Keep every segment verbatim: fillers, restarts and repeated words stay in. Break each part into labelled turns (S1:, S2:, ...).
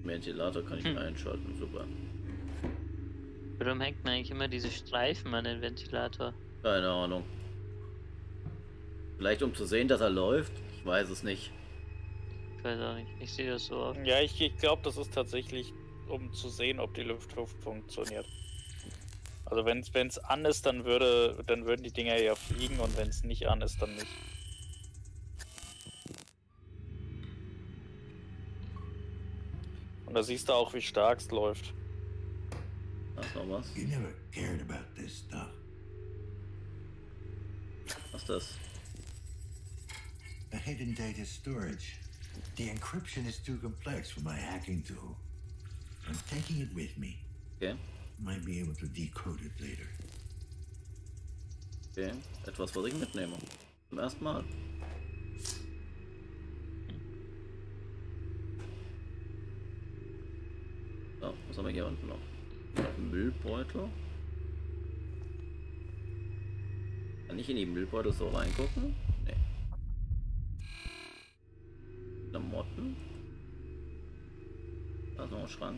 S1: Ventilator kann ich hm. einschalten, super.
S2: Warum hängt man eigentlich immer diese Streifen an den Ventilator?
S1: Keine Ahnung. Vielleicht um zu sehen, dass er läuft? Ich weiß es nicht.
S2: Ich weiß auch nicht. Ich sehe das so oft.
S3: Ja, ich, ich glaube, das ist tatsächlich, um zu sehen, ob die Lüftung funktioniert. Also wenn es an ist, dann würde, dann würden die Dinger ja fliegen, und wenn es nicht an ist, dann nicht. Und da siehst du auch, wie stark es läuft.
S1: Da ist noch was.
S4: You never cared about this stuff.
S1: Was ist das?
S4: A hidden data storage. The encryption is too complex for my hacking tool. I'm taking it with me.
S1: Okay.
S4: Might be able to decode it later.
S1: Okay. Etwas, was ich mitnehme. Zum ersten Mal. So, was haben wir hier unten noch? Müllbeutel. Kann ich in die Müllbeutel so reingucken? Nee. Klamotten. Da ist noch ein Schrank.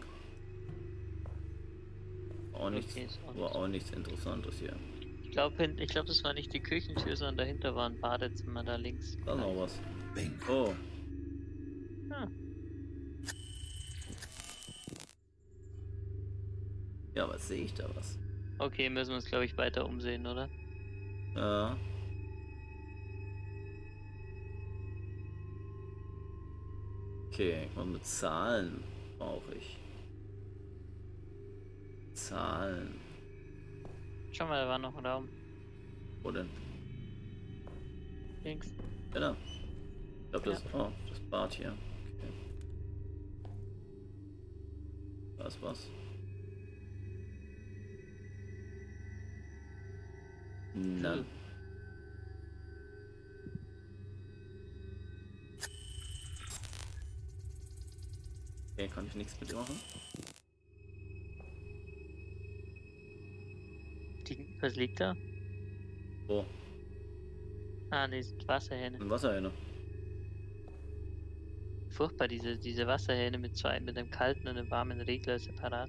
S1: Auch nichts,
S2: Okay, auch
S1: war auch nichts Interessantes hier.
S2: Ich glaube, ich glaub, das war nicht die Küchentür, sondern dahinter war ein Badezimmer da links.
S1: Da ist noch was. Oh.
S2: Ah.
S1: Ja, was sehe ich da was?
S2: Okay, müssen wir uns, glaube ich, weiter umsehen, oder?
S1: Ja. Okay, mal mit Zahlen brauche ich. Zahlen.
S2: Schau mal, da war noch ein Raum.
S1: Wo denn?
S2: Links.
S1: Ja, da. Ich glaube, das,
S2: Ja.
S1: oh, das Bad hier. Okay. Da ist was. Nein.
S2: Hm.
S1: Okay, kann ich nichts mit dir machen?
S2: Die, was liegt da?
S1: Wo?
S2: Ah, die sind Wasserhähne.
S1: Ein Wasserhähne.
S2: Furchtbar, diese, diese Wasserhähne mit zwei, mit einem kalten und einem warmen Regler separat.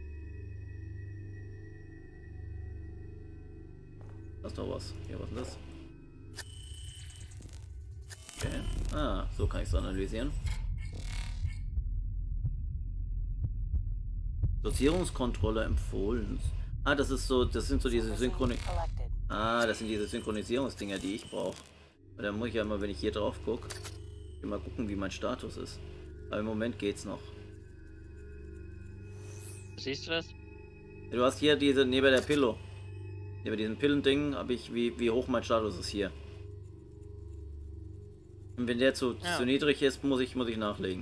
S1: Da ist doch was. Hier, was ist das? Okay. Ah, so kann ich es analysieren. Dosierungskontrolle empfohlen. Ah, das ist so, das sind so diese Synchroni... Ah, das sind diese Synchronisierungsdinger, die ich brauche. Da muss ich ja immer, wenn ich hier drauf gucke, immer gucken, wie mein Status ist. Aber im Moment geht's noch.
S2: Siehst du das?
S1: Du hast hier diese, neben der Pillow. Neben diesem Pillending habe ich, wie, wie hoch mein Status ist hier. Und wenn der zu,
S2: ja.
S1: zu niedrig ist, muss ich, muss ich nachlegen.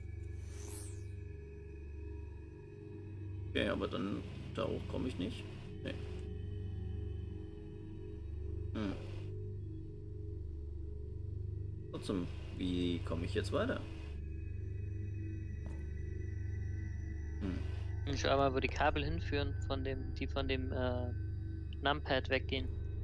S1: Okay, aber dann da hoch komme ich nicht. Nee. Hm. Trotzdem, wie komme ich jetzt weiter? Hm.
S2: Ich schau mal, wo die Kabel hinführen, von dem, die von dem äh, Numpad weggehen.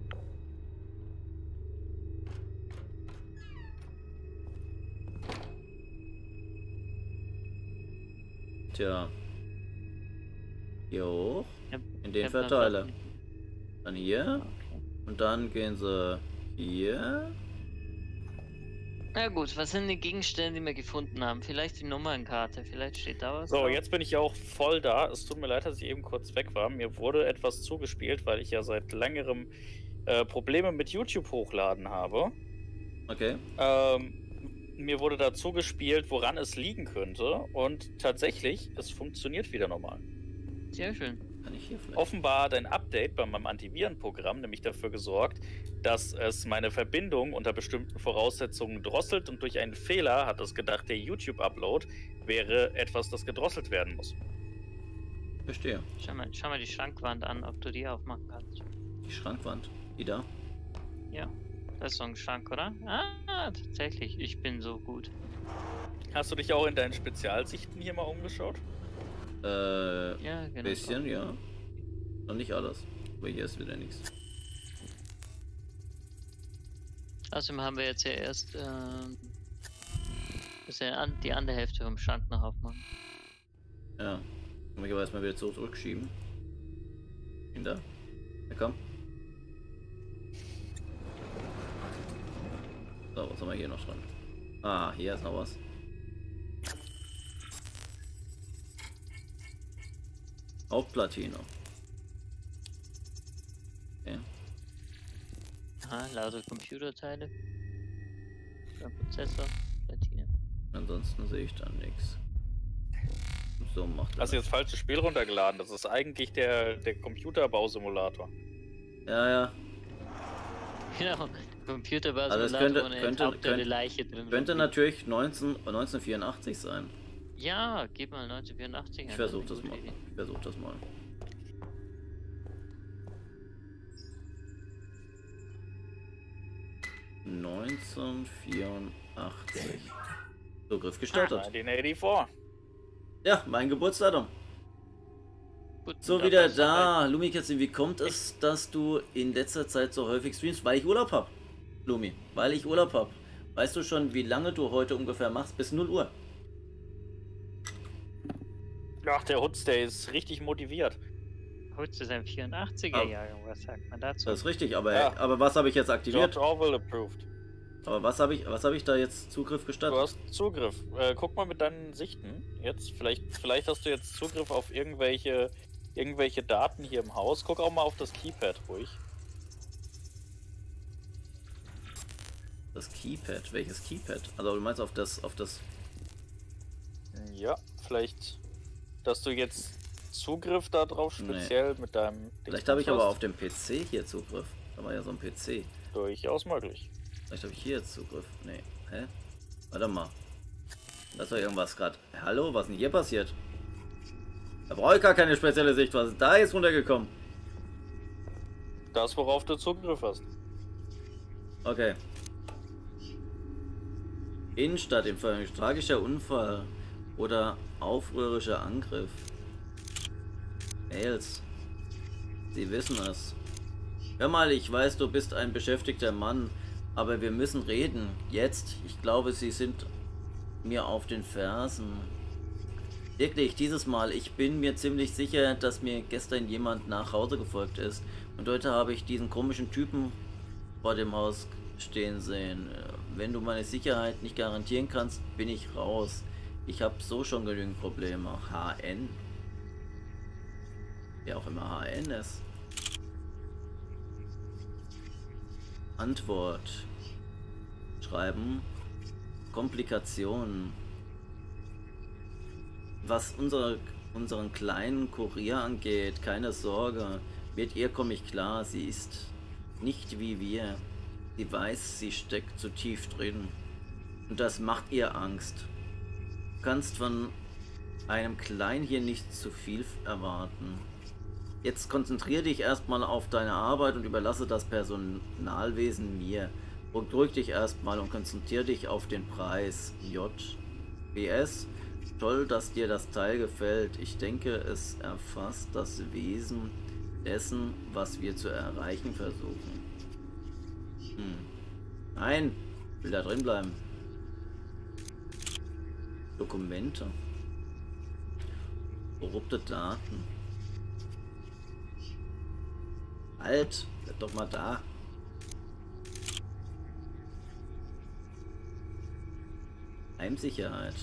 S1: Tja. Hier hoch.
S2: Ja,
S1: In den Verteiler. Dann hier.
S2: Okay.
S1: Und dann gehen sie hier.
S2: Na gut, was sind die Gegenstände, die wir gefunden haben? Vielleicht die Nummernkarte, vielleicht steht da was.
S3: So,
S2: drauf.
S3: jetzt bin ich auch voll da. Es tut mir leid, dass ich eben kurz weg war. Mir wurde etwas zugespielt, weil ich ja seit längerem äh, Probleme mit YouTube hochladen habe.
S1: Okay.
S3: Ähm, mir wurde da zugespielt, woran es liegen könnte. Und tatsächlich, es funktioniert wieder normal.
S2: Sehr schön.
S1: Kann ich hier vielleicht?
S3: Offenbar hat ein Update bei meinem Antivirenprogramm nämlich dafür gesorgt, dass es meine Verbindung unter bestimmten Voraussetzungen drosselt, und durch einen Fehler hat es gedacht, der YouTube-Upload wäre etwas, das gedrosselt werden muss.
S1: Verstehe.
S2: Schau mal, schau mal die Schrankwand an, ob du die aufmachen kannst.
S1: Die Schrankwand. Die da?
S2: Ja, das ist so ein Schrank, oder? Ah, tatsächlich. Ich bin so gut.
S3: Hast du dich auch in deinen Spezialsichten hier mal umgeschaut?
S1: Äh,
S2: Ja, genau.
S1: bisschen, ja. Noch nicht alles. Aber hier ist wieder nichts.
S2: Außerdem haben wir jetzt ja erst ähm, dass wir an, die andere Hälfte vom Schrank noch aufmachen.
S1: Ja. Kann ich aber erstmal wieder zurückschieben. Ihn da. Ja, komm. So, was haben wir hier noch dran? Ah, hier ist noch was. Hauptplatine. Okay.
S2: Ah, lauter Computerteile. Der Prozessor, Platine.
S1: Ansonsten sehe ich dann nichts. So macht er
S3: Hast du
S1: das.
S3: jetzt falsches Spiel runtergeladen? Das ist eigentlich der, der Computerbausimulator.
S1: Ja, ja.
S2: Genau, Computerbau
S1: Also es
S2: Simulator,
S1: könnte-
S2: wo eine
S1: könnte-
S2: enthauptete
S1: könnte-
S2: Leiche drin
S1: Könnte
S2: rumliegt.
S1: natürlich neunzehn, neunzehnhundertvierundachtzig sein.
S2: Ja, gib mal neunzehnhundertvierundachtzig
S1: Ich
S2: ein,
S1: versuche
S2: ist
S1: das
S2: eine
S1: mal.
S2: gute Idee.
S1: Ich versuche das mal. neunzehnhundertvierundachtzig. Zugriff gestartet.
S3: neunzehnhundertvierundachtzig.
S1: Ja, mein Geburtsdatum.
S2: Gut,
S1: So,
S2: und
S1: wieder
S2: dabei ist dabei-
S1: da. Lumikätzchen, wie kommt es, dass du in letzter Zeit so häufig streamst? Weil ich Urlaub hab. Lumi, weil ich Urlaub hab. Weißt du schon, wie lange du heute ungefähr machst? Bis null Uhr.
S3: Ach, der Hutz, der ist richtig motiviert.
S2: Holst du sein vierundachtziger
S1: Ah.
S2: Jahrgang, was sagt man dazu?
S1: Das ist richtig, aber,
S3: Ja.
S1: aber was habe ich jetzt aktiviert?
S3: George Orwell approved.
S1: Aber was habe ich, was habe ich da jetzt Zugriff
S3: Du
S1: gestattet?
S3: hast Zugriff. Äh, guck mal mit deinen Sichten jetzt. Vielleicht, vielleicht hast du jetzt Zugriff auf irgendwelche, irgendwelche Daten hier im Haus. Guck auch mal auf das Keypad ruhig.
S1: Das Keypad, welches Keypad? Also du meinst auf das, auf das.
S3: Ja, vielleicht, dass du jetzt Zugriff darauf
S1: Nee.
S3: speziell mit deinem.
S1: Vielleicht habe ich aber
S3: hast.
S1: auf dem P C hier Zugriff. Da war ja so ein P C.
S3: Durchaus möglich.
S1: Vielleicht habe ich hier jetzt Zugriff. Nee. Hä? Warte mal. Da ist doch irgendwas gerade. Hallo, was ist denn hier passiert? Da brauche ich gar keine spezielle Sicht. Was ist da jetzt runtergekommen?
S3: Das, worauf du Zugriff hast.
S1: Okay. Innenstadt im Fall tragischer Unfall oder aufrührischer Angriff. Mails. Sie wissen es. Hör mal, ich weiß, du bist ein beschäftigter Mann, aber wir müssen reden. Jetzt. Ich glaube, Sie sind mir auf den Fersen. Wirklich, dieses Mal. Ich bin mir ziemlich sicher, dass mir gestern jemand nach Hause gefolgt ist. Und heute habe ich diesen komischen Typen vor dem Haus stehen sehen. Wenn du meine Sicherheit nicht garantieren kannst, bin ich raus. Ich habe so schon genügend Probleme. H N. Wer auch immer H N ist. Antwort. Schreiben. Komplikationen. Was unsere, unseren kleinen Kurier angeht, keine Sorge. Mit ihr komme ich klar. Sie ist nicht wie wir. Sie weiß, sie steckt zu tief drin. Und das macht ihr Angst. Du kannst von einem Klein hier nicht zu viel erwarten. Jetzt konzentriere dich erstmal auf deine Arbeit und überlasse das Personalwesen mir. Beruhig dich erstmal und konzentriere dich auf den Preis. J. P S. Toll, dass dir das Teil gefällt. Ich denke, es erfasst das Wesen dessen, was wir zu erreichen versuchen. Hm. Nein, ich will da drin bleiben. Dokumente. Korrupte Daten. Halt, bleib doch mal da. Heimsicherheit.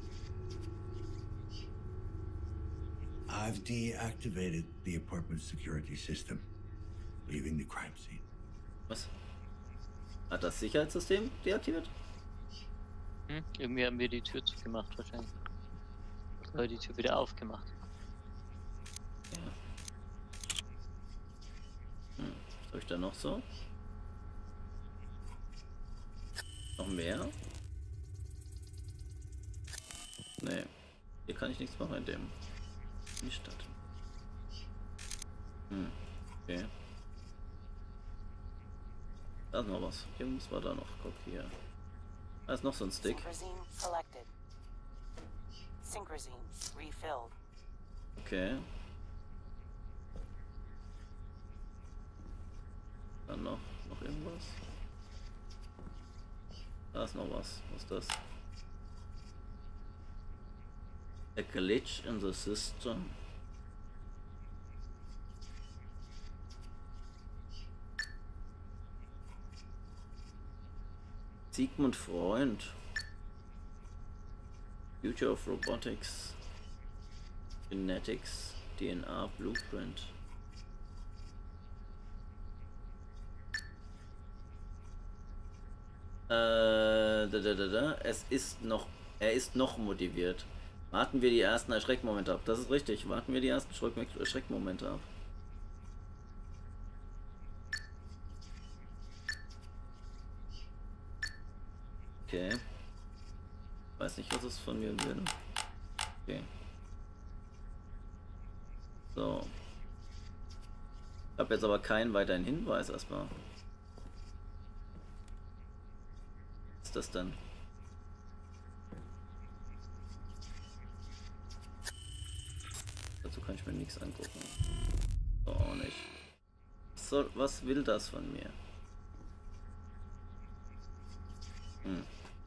S4: I've deactivated the apartment security system, leaving the crime scene.
S1: Was? Hat das Sicherheitssystem deaktiviert?
S2: Hm? Irgendwie haben wir die Tür zugemacht wahrscheinlich. Oder die Tür wieder aufgemacht.
S1: Ja. Hm. Was habe ich da noch so? Noch mehr? Nee. Hier kann ich nichts machen in dem. Die Stadt. Hm. Okay. Da ist noch was. Irgendwas war da noch. Guck hier. Da ist noch so ein Stick.
S5: Synchrosine selected. Synchrosine refilled.
S1: Okay. Dann noch, noch irgendwas. Da ist noch was. Was ist das? A glitch in the system. Sigmund Freund. Future of Robotics. Genetics. D N A Blueprint. Äh, da, da, da, da. Es ist noch, er ist noch motiviert. Warten wir die ersten Erschreckmomente ab. Das ist richtig. Warten wir die ersten Erschreck- Erschreckmomente ab. Okay. Weiß nicht, was es von mir will. Okay. So. Ich habe jetzt aber keinen weiteren Hinweis erstmal. Was ist das denn? Dazu kann ich mir nichts angucken. So auch nicht. Was, soll, was will das von mir? Hm.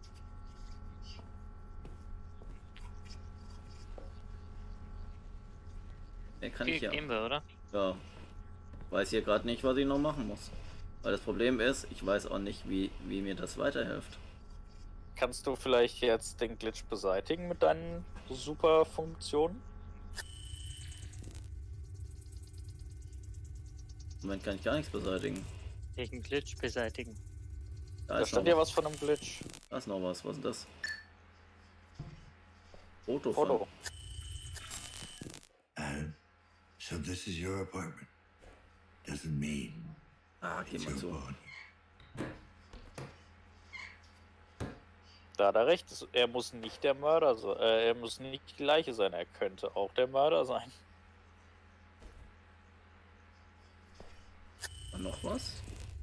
S1: Den kann
S2: Okay,
S1: ich ja.
S2: gehen wir, oder?
S1: Ja. Weiß hier gerade nicht, was ich noch machen muss. Weil das Problem ist, ich weiß auch nicht, wie, wie mir das weiterhilft.
S3: Kannst du vielleicht jetzt den Glitch beseitigen mit deinen super Funktionen?
S1: Im Moment kann ich gar nichts beseitigen.
S2: Den Glitch beseitigen.
S1: Da,
S3: Da
S1: ist noch
S3: stand ja
S1: was.
S3: was von einem Glitch.
S1: Da ist noch was. Was ist das? Foto.
S3: Foto.
S4: Um, so this is your apartment. Doesn't mean
S1: Ah, geh
S4: it's
S1: mal
S4: your
S1: zu.
S4: body.
S3: Da hat er recht. es- Er muss nicht der Mörder sein. Äh, er muss nicht die Leiche sein. Er könnte auch der Mörder sein.
S1: Und noch was?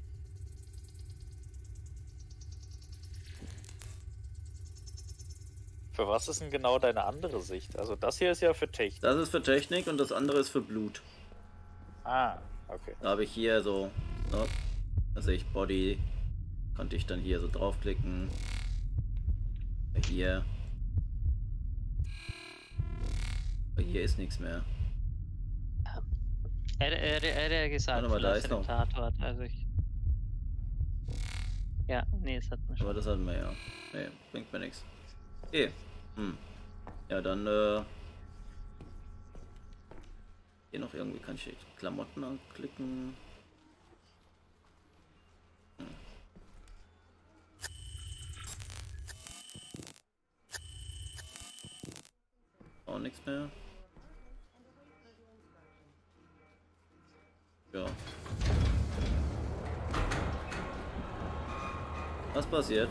S3: Für was ist denn genau deine andere Sicht? Also das hier ist ja für Technik.
S1: Das ist für Technik und das andere ist für Blut.
S3: Ah, okay.
S1: Da habe ich hier so, ne, da sehe ich Body, konnte ich dann hier so draufklicken. Hier. Aber hier ist nichts mehr.
S2: Er, er, er hat ja gesagt,
S1: Warte mal, da
S2: verlasse
S1: ist
S2: den
S1: noch.
S2: Tatort, also ich... Ja, nee, es hat mir schon.
S1: Aber das hatten wir ja. Nee, bringt mir nichts. Okay. Hm. Ja, dann, äh... hier noch irgendwie kann ich Klamotten anklicken. Hm. Auch nichts mehr. Ja. Was passiert?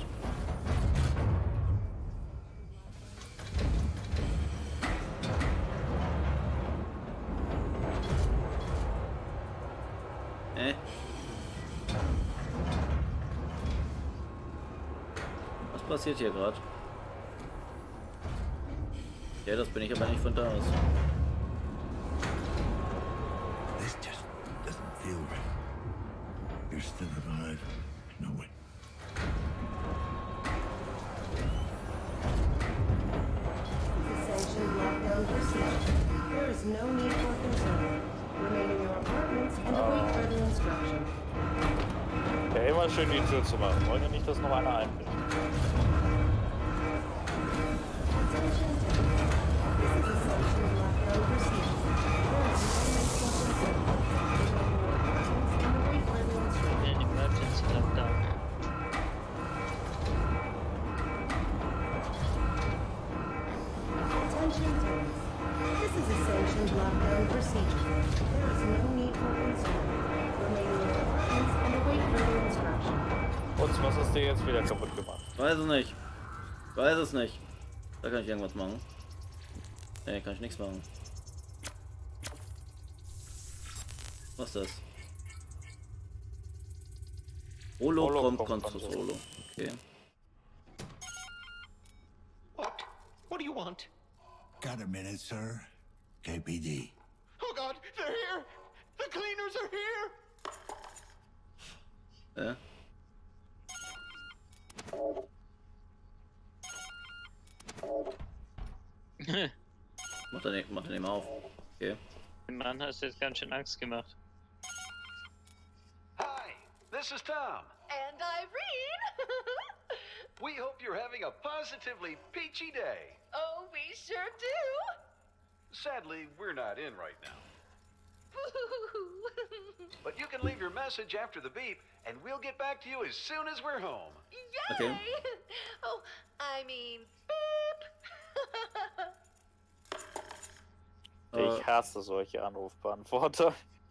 S1: Äh? Was passiert hier gerade? Ja, das bin ich aber nicht von da aus.
S4: This just doesn't feel right. You're still alive. No one.
S6: Sanctioned lockdown procedure. There is no need for concern. Remain in your apartments and await further instruction.
S3: Ja, immer schön die Tür zu machen. Wollen wir nicht, dass noch einer einbricht?
S6: Attention. This is a sanctioned lockdown procedure. There is no need for concern. Remain in your apartments and await further instruction.
S2: Den Emergency Lockdown.
S6: Attention tourists. This is a sanctioned lockdown procedure. There is no need for concern. Remain in your apartments and await further instruction.
S3: Und was hast du jetzt wieder kaputt gemacht?
S1: Weiß es nicht. Weiß es nicht. Da kann ich irgendwas machen. Nee, kann ich nichts machen. Was ist das? Holochrom
S3: Holochrom-Konsole.
S1: Solo. Okay.
S7: What? What do you want?
S4: Got a minute, sir? K P D.
S7: Oh God, they're here! The cleaners are here!
S1: Äh? Mach den, mach den eben auf. Okay.
S2: Dem Mann hast du jetzt ganz schön Angst gemacht.
S8: Hi, this is Tom.
S6: And Irene!
S8: We hope you're having a positively peachy day.
S6: Oh, we sure do!
S8: Sadly, we're not in right now. But you can leave your message after the beep, and we'll get back to you as soon as we're home.
S6: Yay!
S1: Okay.
S6: Oh, I mean, beep!
S3: Ich hasse solche Anrufbeantworter.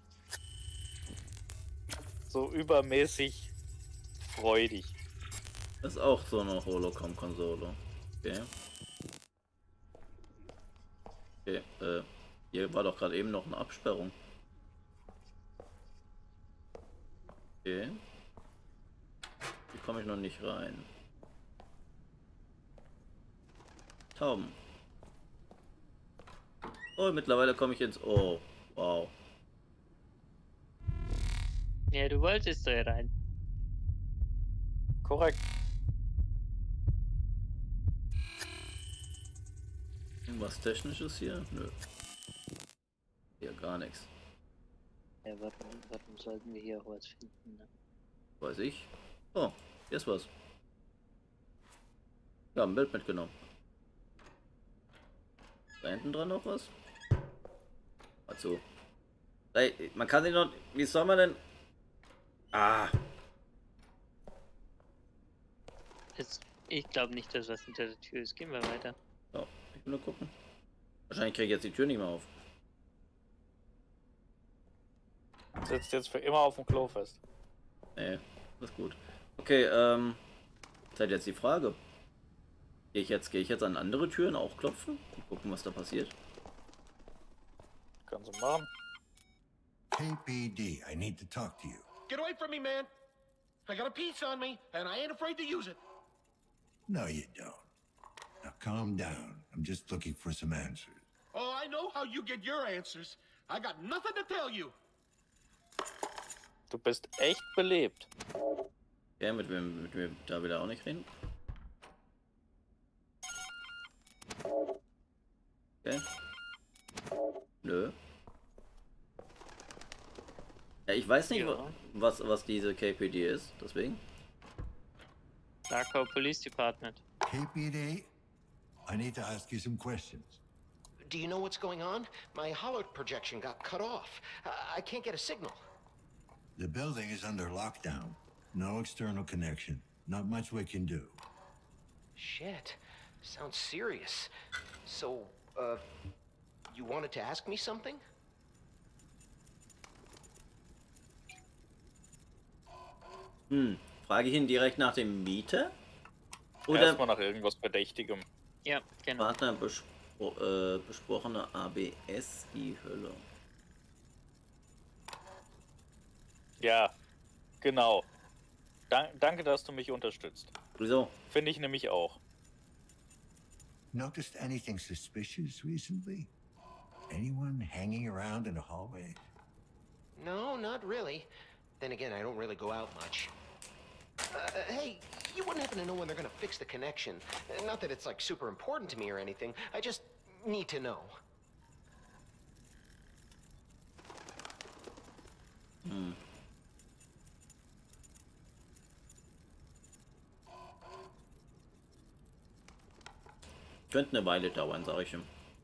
S3: So übermäßig freudig.
S1: Das ist auch so eine Holocom-Konsole. Okay. Okay, äh, hier war doch gerade eben noch eine Absperrung. Okay. Hier komme ich noch nicht rein. Tauben. Oh, mittlerweile komme ich ins... Oh, wow.
S2: Ja, du wolltest da ja rein.
S3: Korrekt.
S1: Irgendwas Technisches hier? Nö. Hier gar nichts.
S2: Ja, warum, warum sollten wir hier auch was finden? Ne?
S1: Weiß ich. Oh, hier ist was. Ja, ein Bild mitgenommen. Da hinten dran noch was? Also. Ey, man kann den noch. Wie soll man denn. Ah.
S2: Jetzt, ich glaube nicht, dass was hinter der Tür ist. Gehen wir weiter.
S1: So, ich will nur gucken. Wahrscheinlich kriege ich jetzt die Tür nicht mehr auf.
S3: Sitzt jetzt für immer auf dem Klo fest.
S1: Nee, das ist gut. Okay, ähm. Ist halt jetzt die Frage. Gehe ich jetzt, gehe ich jetzt an andere Türen auch klopfen? Und gucken, was da passiert.
S3: Kannst du machen.
S4: K P D, I need to talk to you.
S7: Get away from me, man. I got a piece on me, and I ain't afraid to use it.
S4: No, you don't. Now calm down. I'm just looking for some answers.
S7: Oh, I know how you get your answers. I got nothing to tell you.
S3: Du bist echt belebt.
S1: Ja, mit wem, mit wem da will er auch nicht reden. Okay. Nö. Ja, ich weiß nicht,
S2: Ja.
S1: was, was diese K P D ist, deswegen.
S2: Krakau Police Department.
S4: K P D, I need to ask you some questions.
S9: Do you know what's going on? My holo projection got cut off. I, I can't get a signal.
S4: The building is under lockdown. No external connection. Not much we can do.
S9: Shit. Sounds serious. So, uh, you wanted to ask me something?
S1: Hm, frage ich ihn direkt nach dem Mieter? Oder
S3: Erstmal nach irgendwas Verdächtigem.
S2: Ja, genau.
S1: Partner bespro äh, besprochene A B S I-Hülle?
S3: Ja, genau. Dan danke, dass du mich unterstützt.
S1: Wieso?
S3: Finde ich nämlich auch.
S4: Noticed anything suspicious recently? Anyone hanging around in the hallway?
S9: No, not really. Then again, I don't really go out much. Uh, hey, you wouldn't happen to know when they're gonna fix the connection. Not that it's like super important to me or anything. I just need to know.
S1: Hm. Könnte eine Weile dauern, sag ich ihm.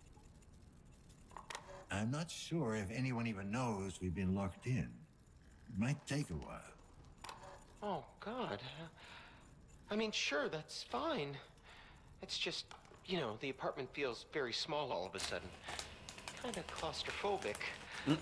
S4: I'm not sure if anyone even knows we've been locked in. It might take a while.
S9: Oh, God. I mean, sure, that's fine. It's just, you know, the apartment feels very small all of a sudden. Kind of claustrophobic.
S1: Hmm?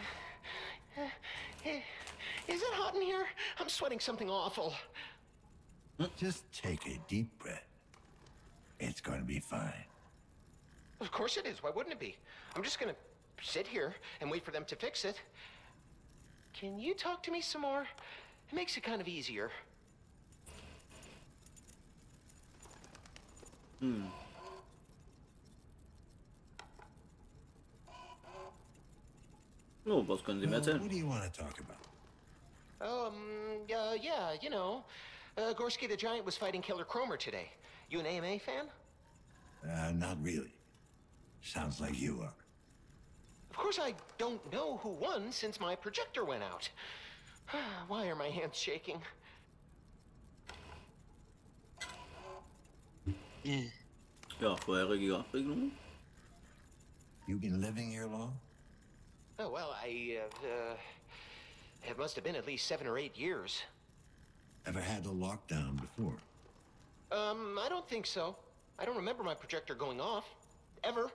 S9: Is it hot in here? I'm sweating something awful.
S4: Just take a deep breath. It's gonna be fine.
S9: Of course it is. Why wouldn't it be? I'm just gonna sit here and wait for them to fix it. Can you talk to me some more? It makes it kind of easier.
S1: Hm. Oh, was können Sie mir
S4: Well,
S1: erzählen?
S4: what do you want to talk about?
S9: Um, uh, yeah, you know. Uh, Gorski the Giant was fighting Killer Cromer today. You an A M A fan?
S4: Uh, not really. Sounds like you are.
S9: Of course I don't know who won since my projector went out. Why are my hands shaking?
S1: Ja, vorherige Abregelung.
S4: You been living here long?
S9: Oh, well, I, uh, uh, it must have been at least seven or eight years.
S4: Ever had a lockdown before?
S9: Um, I don't think so. I don't remember my projector going off. Ever.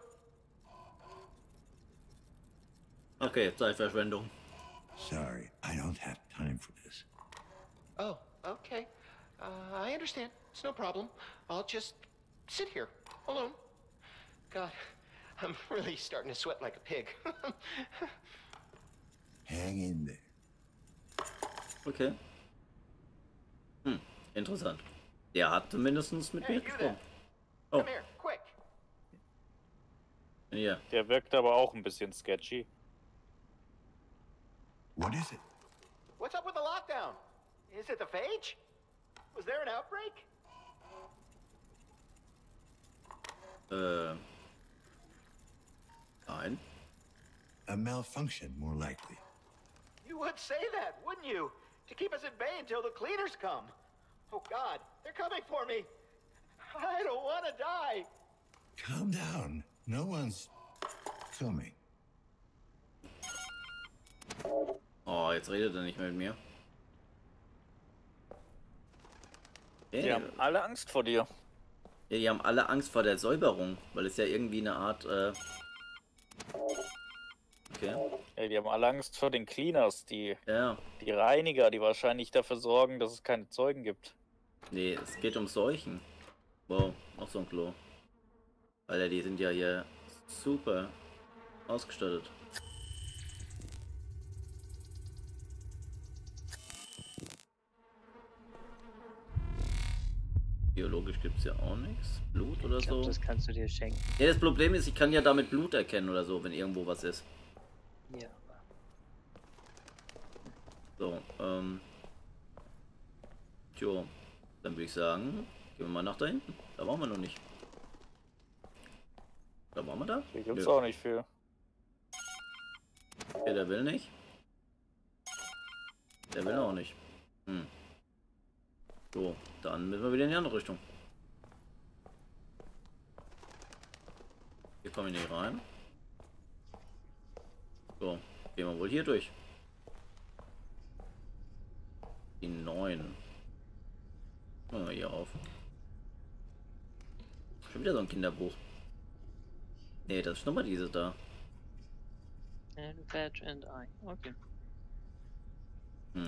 S1: Okay, Zeitverschwendung.
S4: Sorry, I don't have time for this.
S9: Oh, okay. Uh, I understand. It's no problem. I'll just sit here, alone. God, I'm really starting to sweat like a pig.
S4: Hang in there.
S1: Okay. Hm, interessant. Der hat zumindest mit
S9: Hey,
S1: mir
S9: you
S1: gesprochen.
S9: there.
S1: Oh,
S9: Come here, quick.
S1: ja.
S3: Der wirkt aber auch ein bisschen sketchy.
S4: What is it?
S7: What's up with the lockdown? Is it the phage? Was there an outbreak?
S1: Äh. Nein.
S4: A malfunction, more likely.
S7: You would say that, wouldn't you? To keep us at bay until the cleaners come. Oh God, they're coming for me. I don't want to die.
S4: Calm down. No one's coming.
S1: Oh, jetzt redet er nicht mehr mit mir.
S3: Die
S1: Hey,
S3: haben alle Angst vor dir.
S1: ja, die haben alle Angst vor der Säuberung, weil es ja irgendwie eine Art, äh... Okay.
S3: Ja, die haben alle Angst vor den Cleaners, die,
S1: Ja.
S3: die Reiniger, die wahrscheinlich dafür sorgen, dass es keine Zeugen gibt.
S1: Nee, es geht um Seuchen. Wow, noch so ein Klo. Alter, die sind ja hier super ausgestattet. Biologisch gibt es ja auch nichts. Blut oder
S2: Ich glaube,
S1: so.
S2: das kannst du dir schenken.
S1: Ja, das Problem ist, ich kann ja damit Blut erkennen oder so, wenn irgendwo was ist.
S2: Ja.
S1: So, ähm. Tjo, dann würde ich sagen, gehen wir mal nach da hinten. Da waren wir noch nicht. Da waren wir da?
S3: Hier gibt es
S1: Nö.
S3: auch nicht viel.
S1: Okay, der will nicht. Der will auch nicht. Hm. So, dann müssen wir wieder in die andere Richtung. Hier kommen wir nicht rein. So, gehen wir wohl hier durch. Die neun. Machen wir hier auf. Schon wieder so ein Kinderbuch. Nee, das ist nochmal dieses da.
S2: And Badge and I. Okay.
S1: Hm.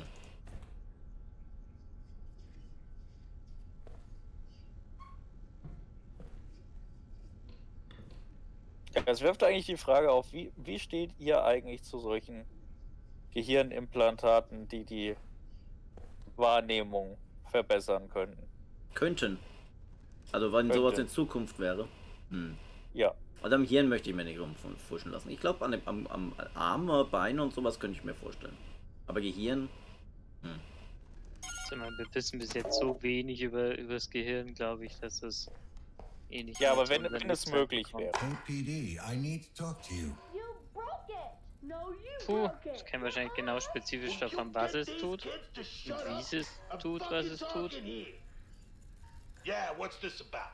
S3: Ja, es wirft eigentlich die Frage auf, wie, wie steht ihr eigentlich zu solchen Gehirnimplantaten, die die Wahrnehmung verbessern könnten?
S1: Könnten. Also wenn
S3: Könnte.
S1: sowas in Zukunft wäre. Hm.
S3: Ja.
S1: Also am Hirn möchte ich mir nicht rumfuschen lassen. Ich glaube, an dem, am, am Arme, Beine und sowas könnte ich mir vorstellen. Aber Gehirn. Hm.
S2: Sag mal, wir wissen bis jetzt so wenig über, über das Gehirn, glaube ich, dass das eh nicht.
S3: Ja,
S2: mehr
S3: aber
S2: zu
S3: wenn,
S2: unserem
S3: wenn es
S2: Bewusstsein
S3: möglich
S2: kommt.
S3: wäre.
S4: O P D, I need to talk to you.
S6: You broke it. No, you
S2: Puh,
S6: broke
S2: das
S6: it.
S2: kann wahrscheinlich genau spezifisch davon, was es tut und wie es es tut, was es tut.
S7: Yeah, what's this about?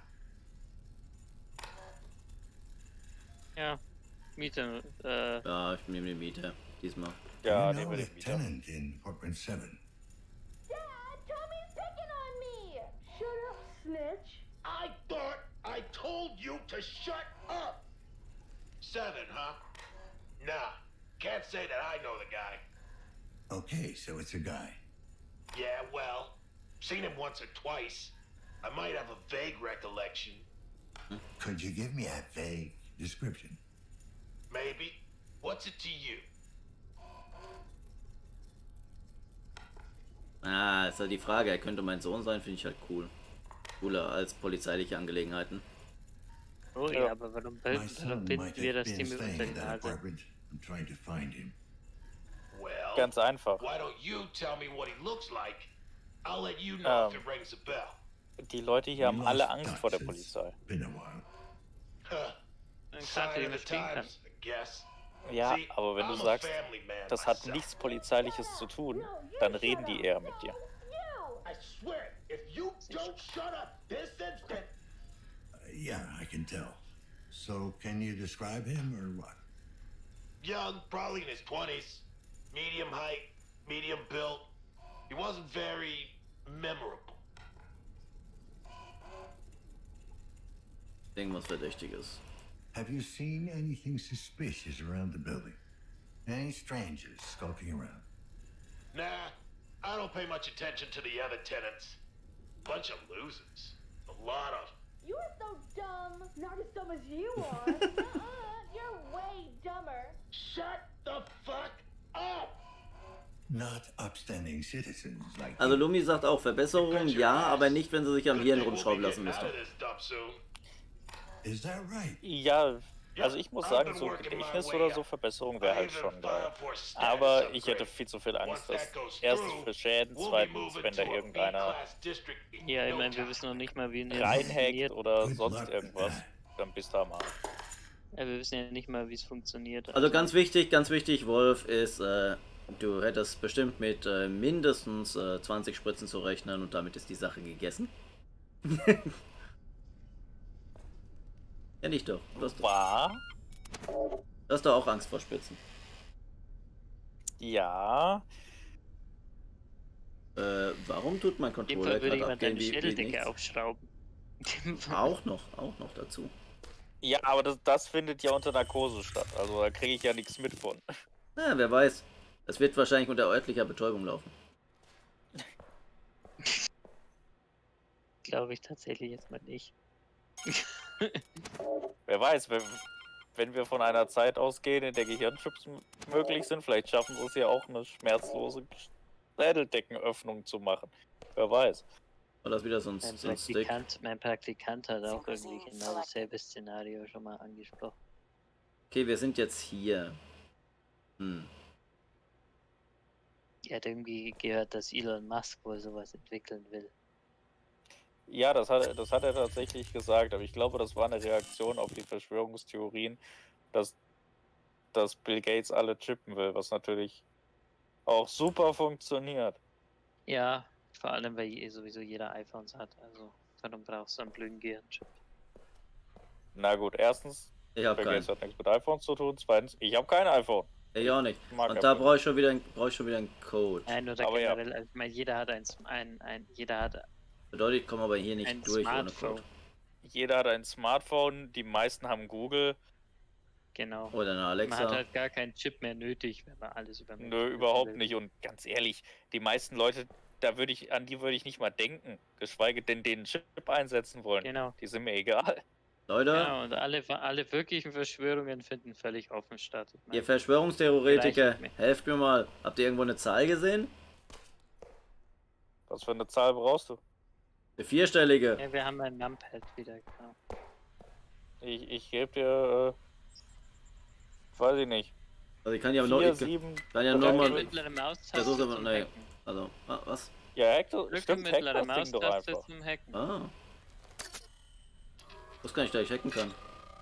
S2: Ja, Miete. Äh,
S1: Ja, ich nehme die Miete. Diesmal.
S3: Ja,
S4: you
S3: nehmen
S4: know
S3: wir
S4: the
S3: den wieder.
S4: tenant in apartment seven.
S6: Dad, Tommy's picking on me. Shut up, snitch.
S7: I thought I told you to shut up. Seven, huh? Nah, can't say that I know the guy.
S4: Okay, so it's a guy.
S7: Yeah, well, seen him once or twice. I might have a vague recollection.
S4: Could you give me a vague description?
S7: Maybe. What's it to you?
S1: Ah, ist halt die Frage. Er könnte mein Sohn sein, finde ich halt cool. Cooler als polizeiliche Angelegenheiten.
S2: oh ja, aber warum,
S4: My
S2: warum
S4: son
S2: binden
S4: might
S2: wir
S4: have
S2: das
S4: been
S2: Team
S4: staying
S2: unter
S4: in
S2: die
S4: that
S2: Nase?
S4: apartment. I'm trying to find him.
S7: Well,
S3: Ganz einfach.
S7: why don't you tell me what he looks like? I'll let you know if
S3: Ähm.
S7: it rings a bell.
S3: Die Leute hier haben
S4: We
S3: alle
S4: lost
S3: Angst
S4: touch.
S3: vor der
S4: It's
S3: Polizei.
S4: Been a while.
S7: Huh.
S2: eine Karte, die man spielen kann.
S3: Ja, aber wenn du sagst, das hat nichts Polizeiliches zu tun, dann reden die eher mit dir.
S4: Yeah, I can tell. So, can you describe him or what?
S10: Young, probably in his twenties. Medium height, medium build. He wasn't very memorable.
S1: Irgendwas Verdächtiges.
S4: Have you seen anything suspicious around the building? Any strangers skulking around?
S10: Nah, I don't pay much attention to the other tenants. Bunch of losers. A lot of.
S6: You are so dumb. Not as dumb as you are. uh-uh, you're way dumber.
S10: Shut the fuck up!
S4: Not upstanding citizens like
S1: Also
S4: you.
S1: Lumi sagt auch, Verbesserungen ja, aber nicht, wenn sie sich am Hirn rumschrauben lassen müsste.
S4: Is that right?
S3: Ja, also ich muss sagen, so Gedächtnis oder so Verbesserung wäre halt schon da. Aber ich hätte viel zu viel Angst, dass erstens für Schäden, zweitens, wenn da irgendeiner
S2: Ja, ich meine, wir wissen noch nicht mal, wie es
S3: reinhackt
S2: funktioniert.
S3: oder sonst irgendwas, dann bist du am Arsch.
S2: Ja, wir wissen ja nicht mal, wie es funktioniert.
S1: Also ganz wichtig, ganz wichtig, Wolf, ist, äh, du hättest bestimmt mit äh, mindestens äh, zwanzig Spritzen zu rechnen und damit ist die Sache gegessen. Ja, nicht doch. Du hast,
S3: War?
S1: du hast doch auch Angst vor Spitzen.
S3: Ja.
S1: Äh, warum tut mein
S2: In dem
S1: Controller
S2: Fall würde
S1: gerade
S2: jemand
S1: abgehen
S2: deine
S1: wie, wie
S2: Schädeldecke
S1: nichts?
S2: aufschrauben.
S1: Auch noch, auch noch dazu.
S3: Ja, aber das, das findet ja unter Narkose statt, also da kriege ich ja nichts mit von.
S1: Na, wer weiß. Das wird wahrscheinlich unter örtlicher Betäubung laufen.
S2: Glaube ich tatsächlich jetzt mal nicht.
S3: Wer weiß, wenn, wenn wir von einer Zeit ausgehen, in der Gehirnchips m- möglich sind, vielleicht schaffen sie es ja auch, eine schmerzlose Schädeldeckenöffnung zu machen. Wer weiß.
S1: War das wieder so ein,
S2: Mein
S1: so ein Stick?
S2: Praktikant, mein Praktikant hat auch irgendwie genau dasselbe Szenario schon mal angesprochen.
S1: Okay, wir sind jetzt hier. Hm.
S2: Er hat irgendwie gehört, dass Elon Musk wohl sowas entwickeln will.
S3: Ja, das hat, das hat er tatsächlich gesagt, aber ich glaube, das war eine Reaktion auf die Verschwörungstheorien, dass, dass Bill Gates alle chippen will, was natürlich auch super funktioniert.
S2: Ja, vor allem, weil eh sowieso jeder iPhones hat, also warum brauchst du einen blöden Gehirnchip?
S3: Na gut, erstens,
S1: Ich hab
S3: Bill
S1: keinen.
S3: Gates hat nichts mit iPhones zu tun, zweitens, ich habe kein iPhone.
S1: Ich auch nicht.
S3: Mag
S1: Und
S3: er
S1: da
S3: wohl.
S1: brauche ich schon wieder, ein- brauche ich schon wieder einen Code.
S2: Nein, oder
S3: Aber ja.
S2: generell, also ich meine, jeder hat ein, ein, ein jeder hat
S1: Bedeutet, ich komme aber hier nicht
S2: ein
S1: durch ohne
S2: Smartphone.
S1: Code.
S3: Jeder hat ein Smartphone, die meisten haben Google.
S2: Genau.
S1: Oder eine
S2: Man hat
S1: Alexa.
S2: halt gar keinen Chip mehr nötig, wenn man alles über Menschen
S3: Nö,
S2: wissen
S3: überhaupt
S2: will.
S3: nicht. Und ganz ehrlich, die meisten Leute, da würde ich, an die würde ich nicht mal denken, geschweige denn den Chip einsetzen wollen.
S2: Genau.
S3: Die sind mir egal.
S1: Leute,
S2: Genau, und alle, alle wirklichen Verschwörungen finden völlig offen statt. Ich meine,
S1: ihr Verschwörungstheoretiker,
S2: Gleich mit mir.
S1: helft mir mal. Habt ihr irgendwo eine Zahl gesehen?
S3: Was für eine Zahl brauchst du?
S1: Eine vierstellige.
S2: ja, wir haben ein Numpad wieder, genau.
S3: Ich, ich gebe dir, äh, weiß ich nicht,
S1: Also ich kann ja noch...
S3: vier,
S1: Ich
S3: sieben,
S1: kann ja
S3: drei,
S1: noch mal...
S3: drei.
S2: Mittlere Maustaste
S1: Das ist aber...
S2: zum
S1: Nee.
S2: Hacken.
S1: Also, ah, was?
S3: Ja, hack das,
S2: Drücke
S3: stimmt, hack
S2: mittlere
S3: das Ding doch
S2: Maustaste
S3: einfach.
S2: zum Hacken.
S1: Ah. Was kann ich da nicht hacken kann?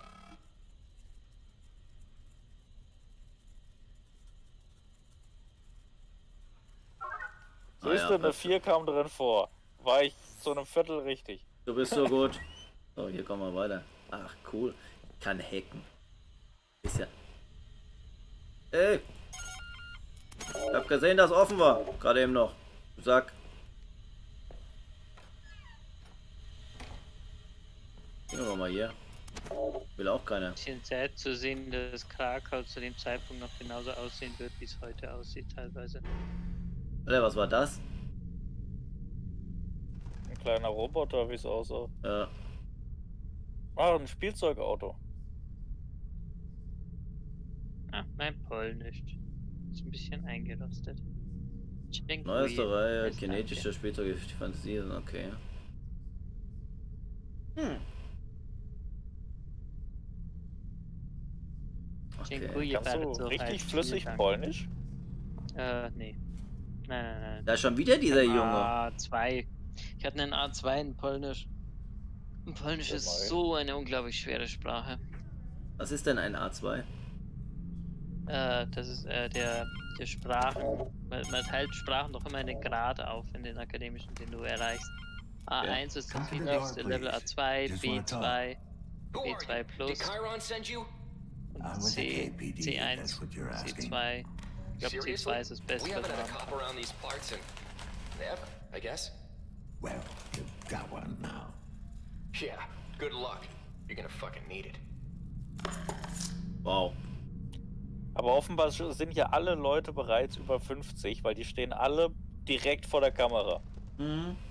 S3: So
S1: Ah
S3: ist
S1: ja,
S3: denn eine
S1: perfekt.
S3: vier kam drin vor. War ich zu einem Viertel richtig.
S1: Du bist so gut. So, hier kommen wir weiter. Ach, cool. Ich kann hacken. Ist ja... Ey! Ich hab gesehen, dass offen war. Gerade eben noch. Du Sack. Gehen wir mal hier. Will auch keiner.
S2: Bisschen sad zu sehen, dass Krakau zu dem Zeitpunkt noch genauso aussehen wird, wie es heute aussieht teilweise.
S1: Alter, was war das?
S3: Ein kleiner Roboter, wie es aussah.
S1: Ja.
S3: Ah, ein Spielzeugauto.
S2: Ah, mein Polnisch. Ist ein bisschen eingerostet. Dziękuję.
S1: Neueste Reihe,
S2: Als
S1: kinetische Spielzeuge für die Fantasie, okay. Hm. Okay.
S2: Dziękuję
S3: Kannst du
S2: bardzo,
S3: richtig
S2: halt,
S3: flüssig
S2: vielen Dank.
S3: Polnisch?
S2: Äh, nee. Nein, nein, nein.
S1: Da ist schon wieder dieser Junge.
S2: A zwei. Ich hatte einen A zwei in Polnisch. Und Polnisch
S3: Ja,
S2: ist
S3: mei.
S2: so eine unglaublich schwere Sprache.
S1: Was ist denn ein A zwei?
S2: Äh, das ist äh, der, der Sprachen. Man, man teilt Sprachen doch immer in den Grad auf, in den akademischen, den du erreichst. A eins ist das niedrigste Level, A zwei, B zwei, B zwei Plus. Und C, C eins, C zwei. Ich glaube C zwei ist das Beste.
S4: Well, you've got one now.
S9: Yeah, good luck. You're gonna fucking need it.
S1: Wow.
S3: Aber offenbar sind ja alle Leute bereits über fünfzig, weil die stehen alle direkt vor der Kamera.
S1: Mhm.